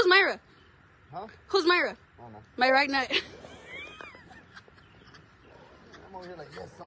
Who's Myra? Huh? Who's Myra? I don't know. My right nut. I'm over here like, yes.